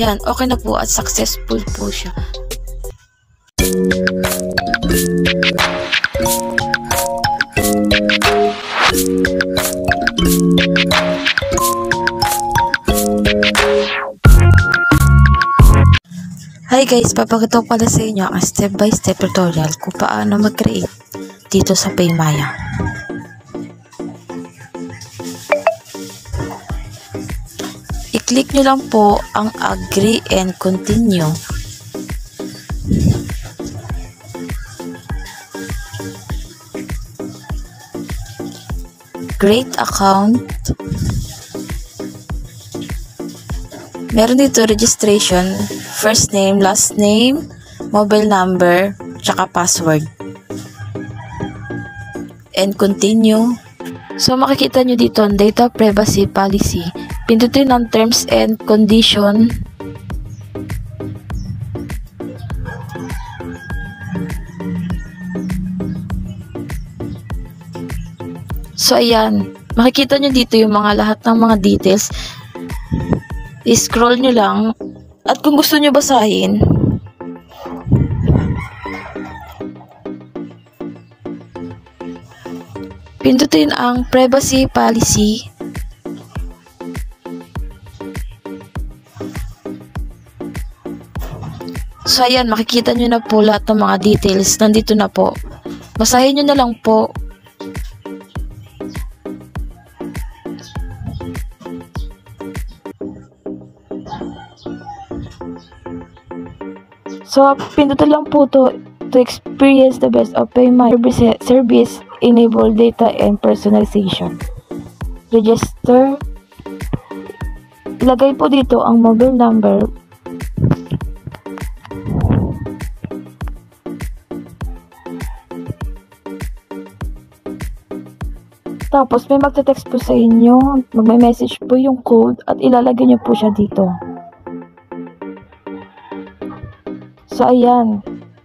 Yan, okay na po at successful po siya. Hi guys, papakita ko pala sa inyo ang step-by-step tutorial kung paano mag-create dito sa Paymaya. I-click nyo lang po ang agree and continue. Create account. Meron dito registration, first name, last name, mobile number, tsaka password. And continue. So makikita nyo dito ang data privacy policy. Pindutin ang terms and condition. So ayan, makikita nyo dito yung mga lahat ng mga details. I-scroll nyo lang at kung gusto nyo basahin, pindutin ang privacy policy. So ayan, makikita nyo na po lahat ng mga details. Nandito na po. Basahin nyo na lang po. So, pindutin lang po to experience the best of Paymaya service, enable data and personalization. Register. Ilagay po dito ang mobile number. Tapos, may magte-text po sa inyo. Magme-message po yung code at ilalagay nyo po siya dito. So, ayan.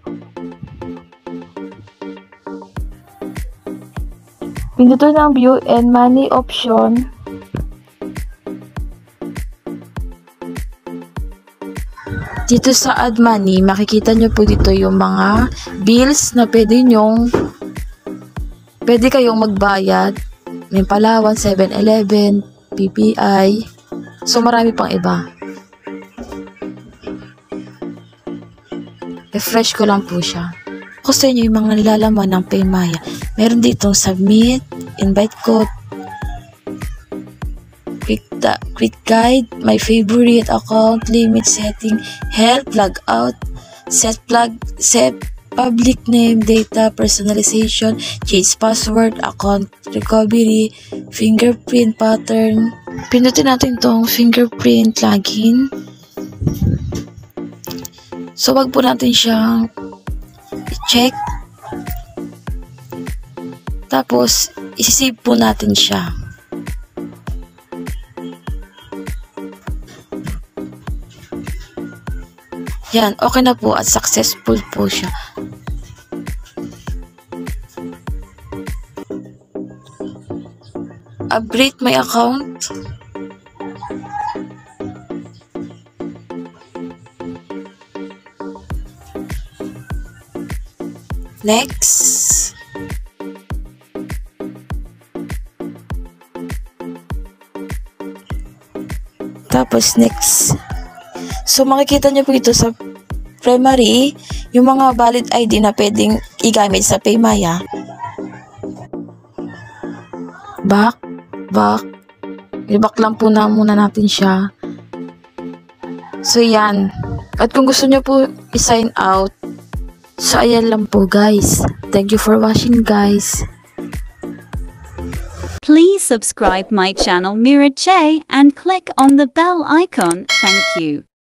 Pindutin ang view and money option. Dito sa add money, makikita nyo po dito yung mga bills na pwede kayong magbayad. May Palawan, 7-Eleven, PPI. So, marami pang iba. Refresh ko lang po siya. Kung sa inyo yung mga nilalaman ng Paymaya, meron ditong submit, invite code, quick guide, my favorite, account, limit setting, help, log out, set public name, data, personalization, change password, account recovery, fingerprint pattern. Pindutin natin itong fingerprint login. So, wag po natin siyang i-check. Tapos, isi-save po natin siya. Yan, okay na po at successful po siya. Upgrade my account. Next. Tapos next. So makikita nyo po ito sa primary, yung mga valid ID na pwedeng igamit sa Paymaya. Back. I-back lang po muna natin siya. So yan. At kung gusto nyo po i-sign out, so ayan lang po guys. Thank you for watching guys. Please subscribe my channel Mira J and click on the bell icon. Thank you.